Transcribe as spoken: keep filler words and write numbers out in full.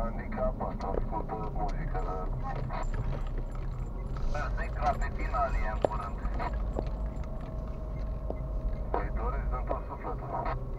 Nica patru, ascultă muzică, dar... Să-i clapetina alie în curând. Îi doresc din tot sufletul.